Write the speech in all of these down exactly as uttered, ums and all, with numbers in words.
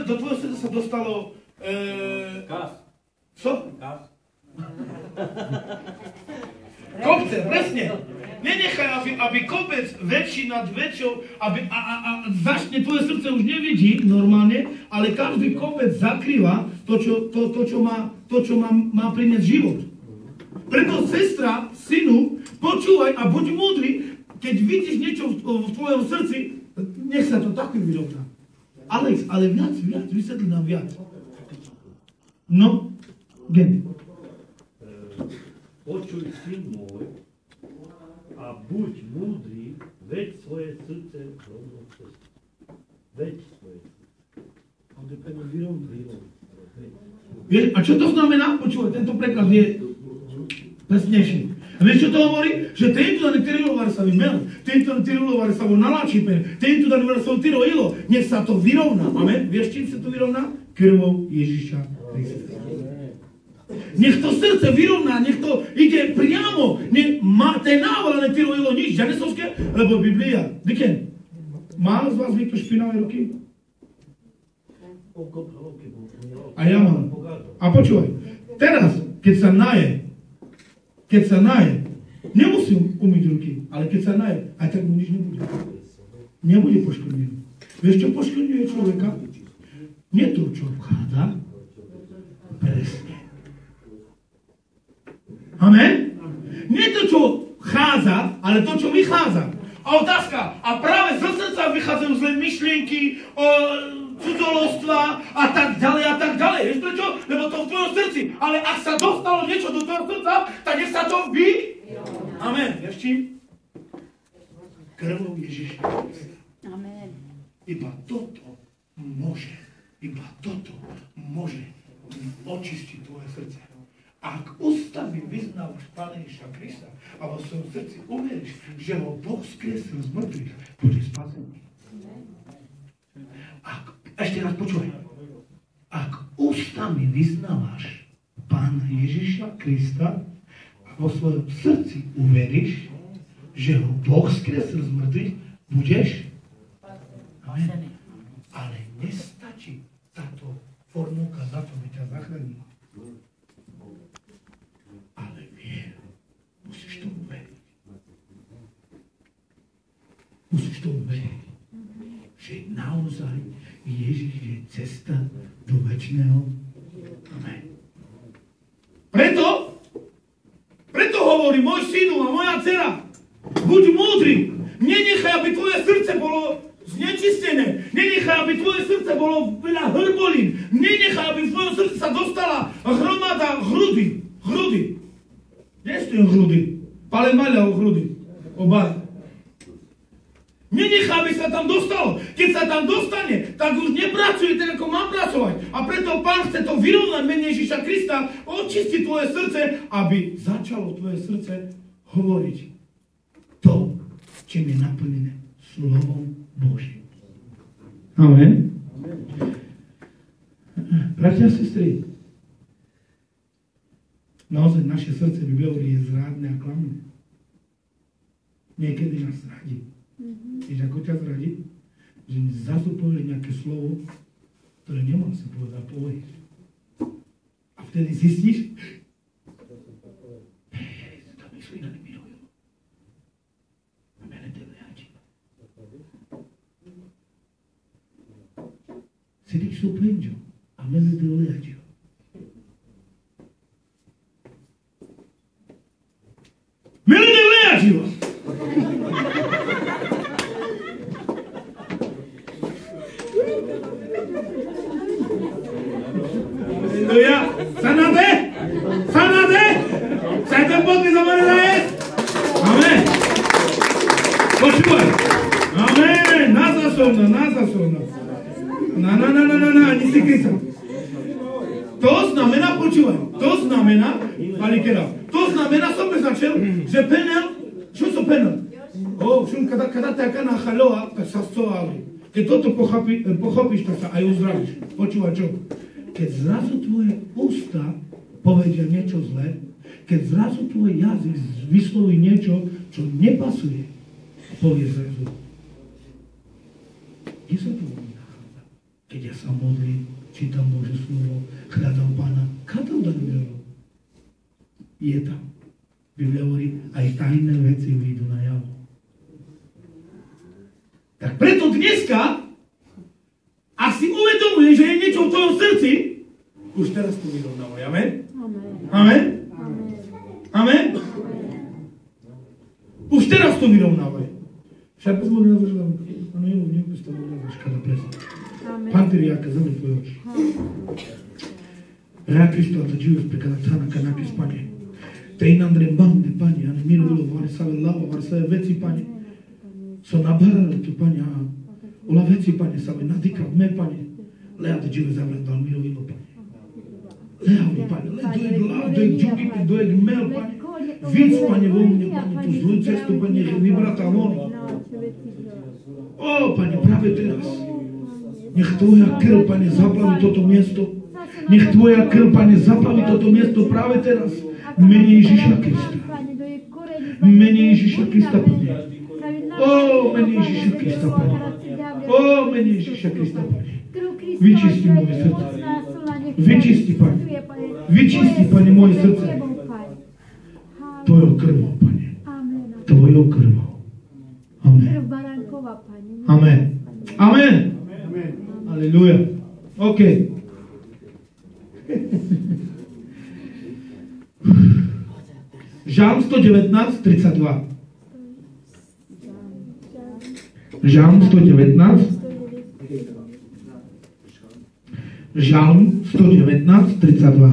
do tvojho srdca sa dostalo... E... Kas. Co? Kas. Kopce, presne. Nenechaj, aby, aby kopec väčší nad väčšou, aby, a, a, a začne tvoje srdce už nevidí normálne, ale každý kopec zakrýva to, čo, to, to, čo, má, to, čo má, má priniesť život. Preto, sestra, synu, počúvaj a buď múdry, keď vidíš niečo v, v tvojom srdci, nech sa to taký vyrovná. Alex, ale viac, viac, vysvetli nám viac. No, gen. Počuj, syn môj, a buď múdry, veď svoje srdce rovnou cestu. Veď svoje srdce. A čo to znamená? Počúvaj, tento preklad je presnejší. A vieš, čo to hovorí? Že tento da ne tirovare sa vimel, tento da ne tirovare sa vo nalačipe, tento da ne sa tiro ilo, nech sa to vyrovná. Amen? Vieš, čím sa to vyrovná? Krvou Ježiša Krista. Nech to srdce vyrovná, nech to ide priamo, nech má ten návol, ale netyrujilo nič, žanesovské, lebo Biblia. Diken, má z vás niekto špinavé ruky? A ja mám. A počúvaj, teraz, keď sa naje, keď sa naje, nemusím umyť ruky, ale keď sa naje, aj tak mu nič nebude. Nebude poškodnený. Vieš, čo poškodňuje človeka? Nie to, čo vchádza, presne. Amen? Nie to, čo vchádza, ale to, čo vychádza. A otázka, a práve zo srdca vychádzajú zlé myšlienky, o, cudzoložstva a tak ďalej a tak ďalej. Vieš prečo? Lebo to v tvojom srdci. Ale ak sa dostalo niečo do tvojho srdca, tak nech sa to vy... Amen. Vieš čím? Krvou Ježiša. Amen. Iba toto môže, iba toto môže očistiť tvoje srdce. Ak ústami vyznávaš Pána Ježiša Krista a vo svojom srdci uveríš, že ho Boh skriesil z mŕtvych, bude spasený. Ak, ešte raz počúvaj. Ak ústami vyznávaš Pána Ježiša Krista a vo svojom srdci uveríš, že ho Boh skriesil z mŕtvych, budeš? Amen. Ale nestačí táto formulka za to, by ťa zachránila. Ale vier, musíš to uveriť. Musíš to uveriť, že naozaj Ježiš je cesta do večného. Amen. Preto, preto hovorí môj synu a moja dcera, buď múdry, nenechaj, aby tvoje srdce bolo znečistené, nenechaj, aby tvoje srdce bolo veľa hrbolín, nenechaj, aby v tvojom srdci sa dostala hromada hrudy, hrudy. Kde sú hrudy? Palemaľa o hrudy. O bar. Nenechá, aby sa tam dostalo. Keď sa tam dostane, tak už nepracuje tak, ako má pracovať. A preto Pán chce to vyrovnať mene Ježiša Krista, očistiť tvoje srdce, aby začalo tvoje srdce hovoriť to, čím je naplnené slovom Božím. Amen. Bratia a sestry, naozaj naše srdce by bylo je zrádne a klamné. Niekedy nás zradí. Mm-hmm. Víš, ako ťa zradí? Že zrazu povieš nejaké slovo, ktoré nemal si povedať, povieš. A vtedy zistíš, hej, to myslí na nemilujú. A mene te lehačí. Si ti surprendo, a mene te lehačí. Mene te lehačí. Aleluja! Sanade! Sanade! Sajte podli za mene na jest! Amen! Počúvaj! Amen! Nazasovna, nazasovna. Na, na, na, na, na, na, nisi Krista. To znamená, počúvaj, to znamená, Alikera, to znamená, som beznačil, že penel, čo sú penel? O, šum, kada, kada taká nachaloa, tak sa scovali. Keď toto pochopí, pochopíš, tak sa aj uzdravíš. Počúvaj, čo? Keď zrazu tvoje ústa povedia niečo zlé, keď zrazu tvoj jazyk vysloví niečo, čo nepasuje, povie zrazu. Kde sa to nachádza? keď ja sa modlím, čítam Božie slovo, hľadám Pána, kam tam dám veľa? Je tam. Biblia hovorí, aj tajné veci vyjdú na javo. Tak preto dneska, ak si uvedomuje, že je niečo v tvojom srdci, už teraz to vyrovnávaj. Amen? Amen? Amen? Už teraz to vyrovnávaj. Však bez môžem navršľať. Ano, jo, nebudeš to navršľať. Škoda, presne. Pán Ty riaka, zamri tvoje oči. Rea Cristo, a Dio sprecata sana canake Spanie. Te in andre bande, Pani, a nemirulo, varsave lava, varsave veci, Pani. So nabarale tu, Pani, a ola veci, Pani, save nadika v me, Pani. Lea te Dio zavrendal mirovilo, Pani. Lea mi, Pani, lea dojeg lav, dojeg džugipi, dojeg mel, Pani. Víc, Pani, vo mne, Pani, tu zlú cestu, Pani, že vybrata von. O, Pani, práve teraz. Nech Tvoja krv, Pane, zaplaví toto miesto. Nech Tvoja krv, Pane, zaplaví toto miesto práve teraz. V mene Ježiša Krista. V mene Ježiša Krista, Pane. O, mene Ježiša Krista, Pane. O, mene Ježiša Krista, Pane. Vyčisti moje srdce. Vyčisti, Pane. Vyčisti, Pane, moje srdce. Tvojou krvou, Pane. Tvojou krvou. Amen. Amen. Amen. Aleluja. OK. Žalm sto devätnásť, tridsaťdva. Žalm sto devätnásť. Žalm sto devätnásť, tridsaťdva.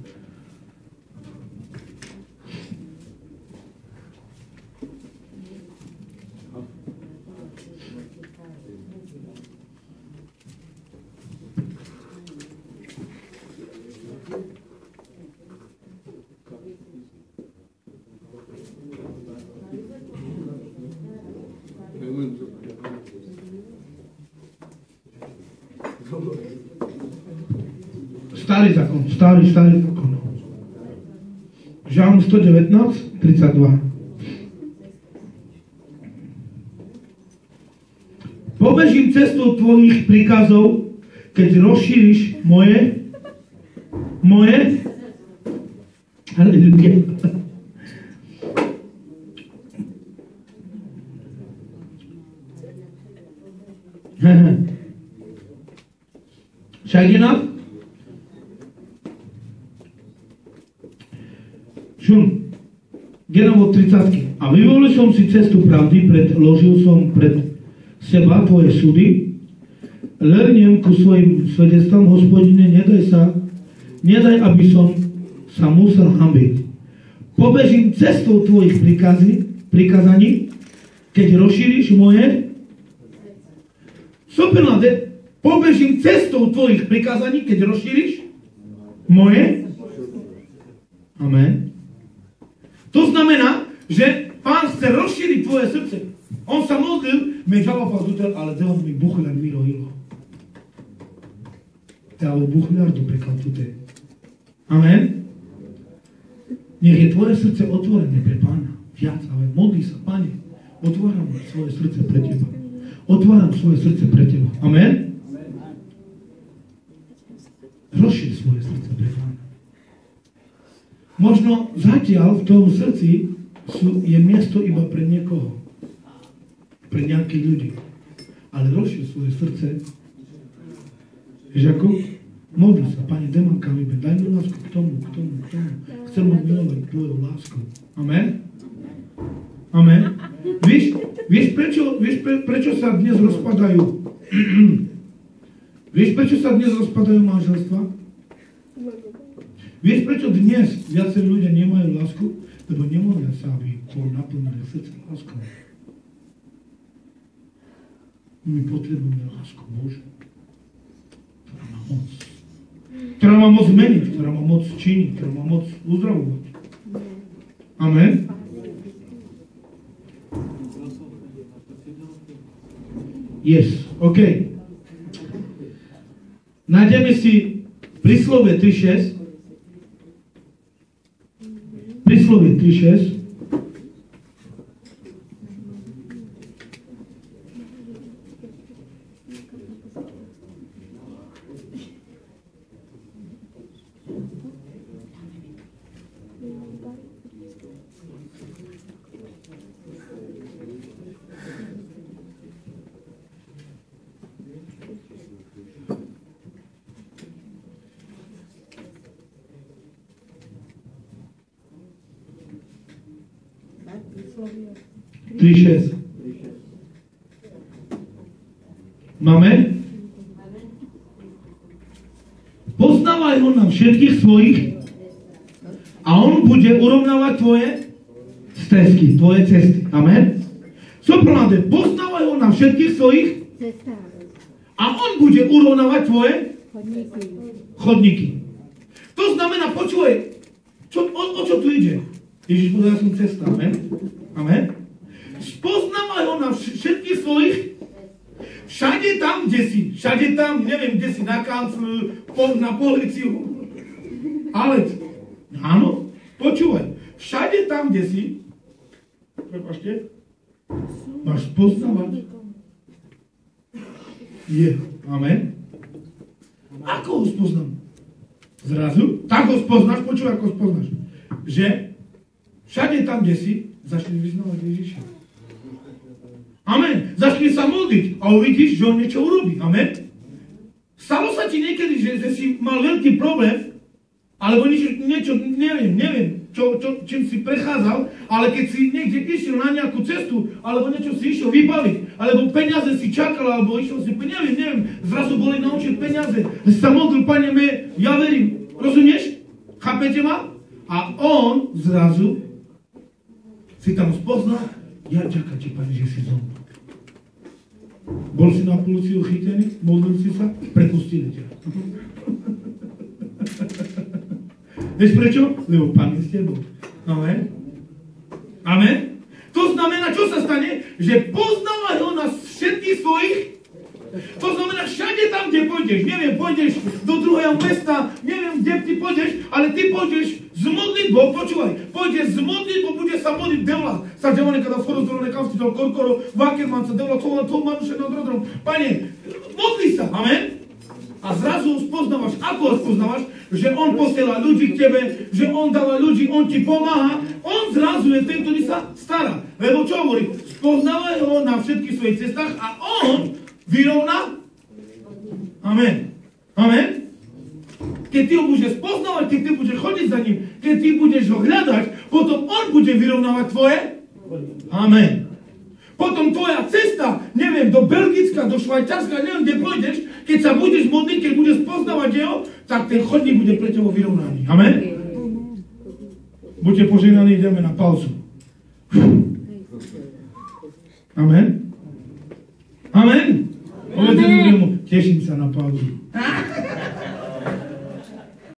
Starý zákon, starý, starý zákon. Žalm sto devätnásť, tridsaťdva. Pobežím cestou tvojich príkazov, keď rozšíriš moje, moje, halleluja. Však je nám? Šum, jenom od tridsiatky. A vyvolil som si cestu pravdy, predložil som pred seba tvoje súdy, lernem ku svojim svedectvom, Hospodine, nedaj sa, nedaj, aby som sa musel hanbiť. Pobežím cestou tvojich prikazy, prikazaní, keď rozšíriš moje, Sopilade, pobežím cestou tvojich prikazaní, keď rozšíriš moje. Amen. To znamená, že Pán chce rozšíriť tvoje srdce. On sa modlil, me žalopal tutel, ale Deus mi buchler miro ilo. Te ale buchler do prekal tutel. Amen. Nech je tvoje srdce otvorené pre Pána. Viac, ale modli sa, Pane, otváram svoje srdce pre Teba. Otváram svoje srdce pre Teba. Amen. Rozšír svoje srdce pre Pána. Možno zatiaľ v tom srdci sú, je miesto iba pre niekoho. Pre nejakých ľudí. Ale rozšír svoje srdce. Vieš ako? Modli sa, Pane, demanka vybe, daj mi lásku k tomu, k tomu, k tomu. Chcem ho milovať tvojou láskou. Amen? Amen? Vieš, vieš, prečo, vieš pre, prečo sa dnes rozpadajú? Vieš, prečo sa dnes rozpadajú manželstva? Vieš, prečo dnes viacej ľudia nemajú lásku? Lebo nemohlia sa, aby naplnili srdce láskou. My potrebujeme lásku Božiu, ktorá má moc. Ktorá má moc meniť, ktorá má moc činiť, ktorá má moc uzdravovať. Amen? Yes, OK. Nájdeme si príslovie tri šesť. Príslovie tri šesť. tri šesť. Máme? Poznávaj ho na všetkých svojich a on bude urovnávať tvoje stezky, tvoje cesty. Amen? Co prvé, poznávaj ho na všetkých svojich a on bude urovnávať tvoje chodníky. To znamená, počúvaj, čo, o, o čo tu ide? Ježiš povedal, ja som cesta. Amen? Amen? Poznávaj ho na všetkých svojich, všade tam, kde si, všade tam, neviem, kde si, na kanclu, na policiu, ale, áno, počúvaj, všade tam, kde si, prepáčte, máš poznávať jeho. Amen? Ako ho spoznám? Zrazu? Tak ho spoznáš, počúvaj, ako ho spoznáš. Že všade tam, kde si, začneš vyznávať Ježiša. Amen. Začni sa modliť a uvidíš, že on niečo urobí. Amen. Stalo sa ti niekedy, že, že si mal veľký problém, alebo niečo, niečo neviem, neviem, čo, čo, čím si prechádzal, ale keď si niekde išiel na nejakú cestu, alebo niečo si išiel vybaviť, alebo peniaze si čakal, alebo išiel si, neviem, neviem, zrazu boli na účet peniaze, si sa modlil, Pane, me, ja verím. Rozumieš? Chápete ma? A on zrazu si tam spoznal, ja ďakujem ti, Pane, že si zomrel. Bol si na policiu chytený, modlil si sa, prepustili ťa. Vieš prečo? Lebo Pán je s tebou. Amen. Amen. To znamená, čo sa stane? Že poznávaj ho na všetkých svojich. To znamená, všade tam, kde pôjdeš, neviem, pôjdeš do druhého mesta, neviem, kde ty pôjdeš, ale ty pôjdeš s modlitbou, počúvaj, pôjdeš s modlitbou, bude sa modliť devla. Sa devla nekada skoro zdoro nekam si dal korkoro, vakerman sa devla, to to manuše nad rodrom. Pane, modli sa, amen? A zrazu spoznávaš, ako ho spoznávaš, že on posiela ľudí k tebe, že on dáva ľudí, on ti pomáha, on zrazu je ten, ktorý sa stará. Lebo čo hovorí? Spoznávaj ho na všetkých svojich cestách a on vyrovná? Amen. Amen. Keď ty ho budeš spoznávať, keď ty budeš chodiť za ním, keď ty budeš ho hľadať, potom on bude vyrovnávať tvoje? Amen. Potom tvoja cesta, neviem, do Belgicka, do Švajčiarska, neviem, kde pôjdeš, keď sa budeš modliť, keď budeš poznávať jeho, tak ten chodník bude pre teba vyrovnaný. Amen? Buďte požehnaní, ideme na pauzu. Amen? Amen? Povedz druhému, teším sa na pauzu.